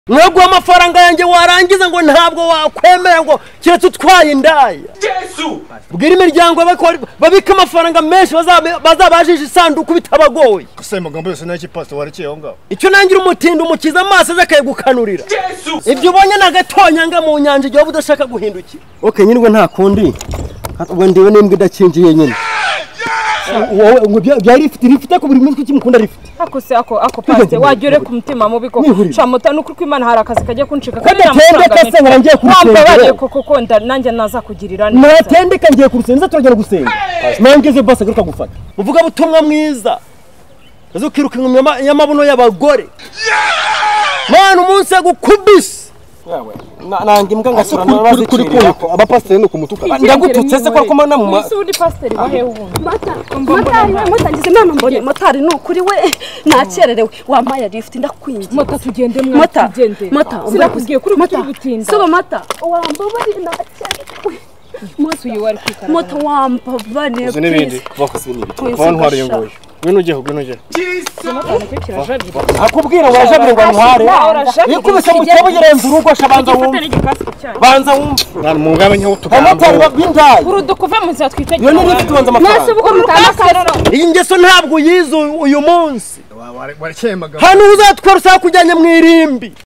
Mwebwe amafaranga yanjye warangiza ngo ntabwo wakwemera ngo kiretse utwaye indaya. Yesu bwira imiryango babika amafaranga menshi bazabajije isanduku bitabagoye. Ese magambo yose naki pastor warekeye aho ngaho. Icyo nangira umutindo umukiza amaso zakaye gukanurira. Ibyo ubonye nagatonyanga mu nyanja igihe budashaka guhindukira. Okay nyirwe nta kundi. Ubwo ndiwe n'imbwa idakingiye nyine. Wowe ngo byari rifite ko buri munsi kimukunda rifite. Ako pastor wajyore ku mutima mubi ko camota nuko kw'Imana hari akazi kajya kunshika kandi amafaranga menshi. Ngiye kurusengera koko nanjye naza kugirira neza. Natendeka ngiye kurusengera turagera gusenga. Nangeze basa garuka gufata. Uvuga butumwa mwiza. Azukiruka inyuma y'amabuno y'abagore. Mwana umunsi gukubise. Yawe nange mbwa ngasura nabaze kuri abapasiteri no kumutuka ndagututse se ko komana mu isi uri pasiteri wahe ubundi mutangize none mbonye motari no kuri we nakererewe wampaye lift ndakwinze mota tugende mwana tugende sinakubwiye kuri gutinda soba mata wambabari nakererewe moto yiwari kwikara moto wambabane uzi n'ibindi bakose n'ibindi twantwara iyo ngoyo ngwino ujye akubwira wajabire ngo ntware ikubise mu cyabo gerenza urugo shabanza wumva banza wumva mwana mungabe nyawo tugambo babindaye urudo kuva mu nzira twitege yo ni tubanza amafaranga nase ubuko mutandukanye iyi ngeso ntabwo yizo uyu munsi warekeye magambo hano uzatwara usaka kujyanye mu irimbi